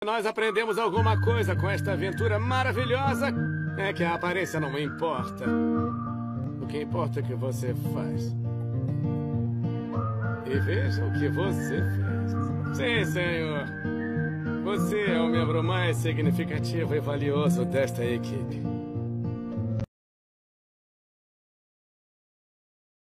nós aprendemos alguma coisa com esta aventura maravilhosa, é que a aparência não importa. O que importa é o que você faz. E veja o que você fez. Sim, senhor. Você é o membro mais significativo e valioso desta equipe.